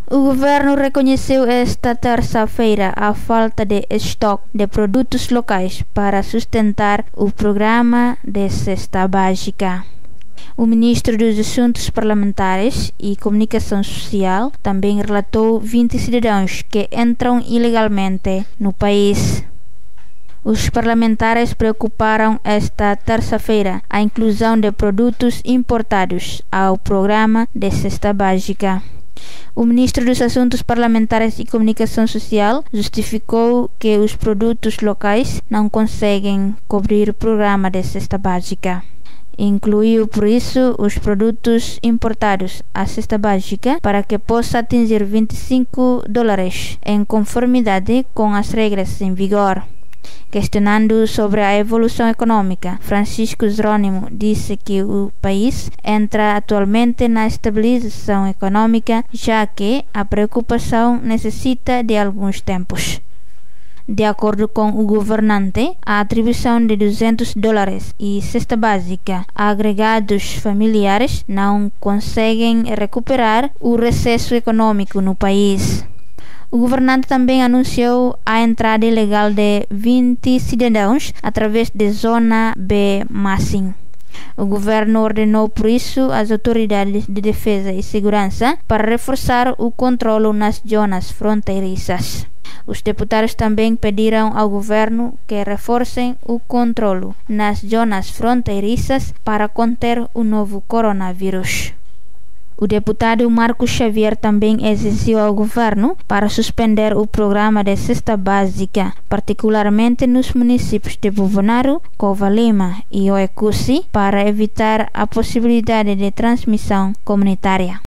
O governo reconheceu esta terça-feira a falta de estoque de produtos locais para sustentar o programa de cesta básica. O ministro dos Assuntos Parlamentares e Comunicação Social também relatou 20 cidadãos que entram ilegalmente no país. Os parlamentares preocuparam esta terça-feira a inclusão de produtos importados ao programa de cesta básica. O ministro dos Assuntos Parlamentares e Comunicação Social justificou que os produtos locais não conseguem cobrir o programa de cesta básica. Incluiu, por isso, os produtos importados à cesta básica para que possa atingir $25, em conformidade com as regras em vigor. Questionando sobre a evolução econômica, Francisco Jerônimo disse que o país entra atualmente na estabilização econômica, já que a preocupação necessita de alguns tempos. De acordo com o governante, a atribuição de $200 e cesta básica a agregados familiares não conseguem recuperar o recesso econômico no país. O governante também anunciou a entrada ilegal de 20 cidadãos através da Zona B Macim. O governo ordenou, por isso, às autoridades de defesa e segurança para reforçar o controle nas zonas fronteiriças. Os deputados também pediram ao governo que reforcem o controle nas zonas fronteiriças para conter o novo coronavírus. O deputado Marcos Xavier também exigiu ao governo para suspender o programa de cesta básica, particularmente nos municípios de Buvunaro, Covalima e Oecussi, para evitar a possibilidade de transmissão comunitária.